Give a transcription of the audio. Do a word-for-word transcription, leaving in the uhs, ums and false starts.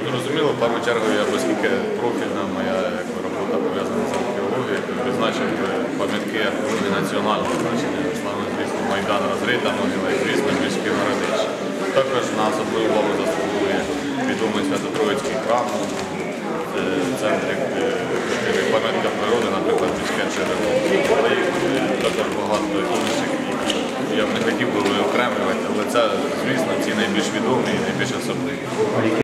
Зрозуміло, в першу чергу, я, оскільки профільна моя якби, робота пов'язана з археологією, відзначив пам'ятки археології національного значення. Славно, звісно, Майдан Розрита, могила і, звісно, Львівський Городищ. Також на особливу увагу заслуговує відомий Свято-Троїцький храм, в центрі пам'ятка природи, наприклад, міське Черево. Але їх також багато інших, я б не хотів би виокремлювати, але це, звісно, ці найбільш відомі і найбільш особливі.